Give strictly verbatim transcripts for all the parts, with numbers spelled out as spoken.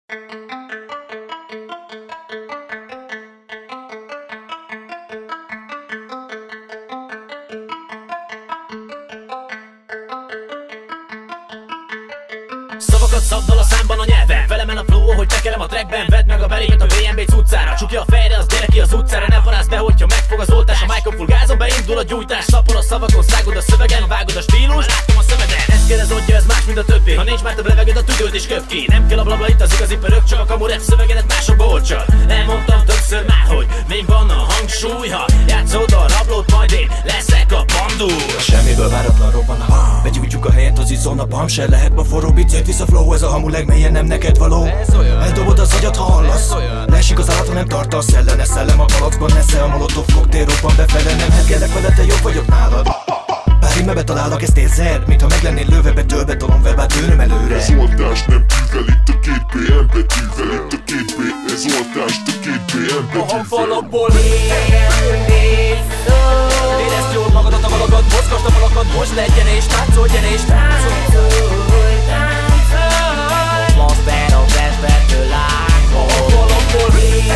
Szavakat szabdal a számban a nyelven, velem el a flow, hogy tekerem a trackben. Vedd meg a belémet a bé em bé cuccára, csukja a fejre, az gyere ki az utcára. Ne parázd be, hogyha megfog az oltás, a micon full gázon beindul a gyújtás. Szapor a szavakon, szágod a szövegen, vágod a stílus, látom a szemeden. Ez kérdezodja, ez más, mint a többi. Ha nincs már több levegőd, a tüdőt is köp ki. Nem kell a blabla, itt az igazi pörög, csak a kamu rap szövegedet másokba olcsad. Elmondtam többször már, hogy még van a hangsúly. Ha játszod a rablót, majd én leszek a bandúr. Semmiből váratlan robban a hang, begyújtjuk a helyet, az izzon a pam. Se lehet ma forró bicét, visz a flow, ez a hamu legmélyen nem neked való. Eldobod az agyat, ha hallasz, leesik az állat, ha nem tartasz. Ellene szellem a palackban, nesze a molotov koktél, robban befele. Nem hergelek veled, te jobb vagyok nálad. Bár rimebe találok, ezt érzed, mintha meg lennél lőve, betölve tolom verbál tőlem előre. Ez oltás nem tűvel, itt a két bé em betűvel. Itt a két B, ez oltást a két bé em betűvel. A hangfalakból érezd jól magadat, a valakat, mozgasd a valakat. Most legyen és táncolj, gyere és táncolj. Most ben a veszvető lángol. A hangfalakból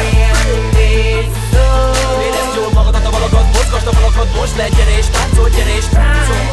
érezd jól magadat, a valakat, mozgasd a valakat. Most legyen és táncolj, gyere és táncolj.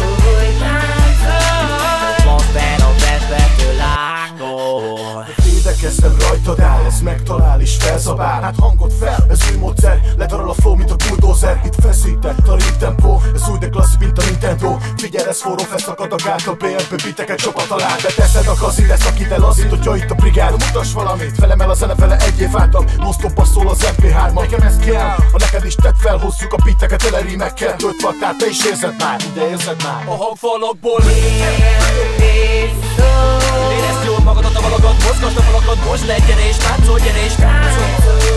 Most ben a veszvető lángol. Védekeztem rajtad áll, ez megtalál és felzabál. Hát hangod fel, ez új módszer, ledarál a flow, mint a bulldozer. Itt feszített a ritempó, ez új de klasszik, mint a Nintendo. Figyelj, ez forró, felszakad a gát, a bé em bé biteket sokat talál. Beteszed a kazi, lesz akit elazít, hogyha itt a brigád. Mutass valamit, velem el a zene, vele egy év által. Non-stop szól az em pé három, nekem ez kell. Ha neked is tedd fel, hozzuk a biteket tele rímekkel. Töltve a tár, te is érzed már, ide érzed már. A hangfalakból érezd jól magadat, a valakat, mozgasd a valakat. Most legyen és táncolj, gyere és táncolj.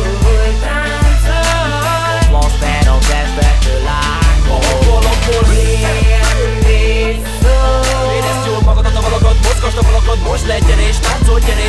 Most ben a veszvető lángol. A hangfalakból érezd jól magadat, a valakat, mozgasd a valakat. Most legyen és táncolj, gyere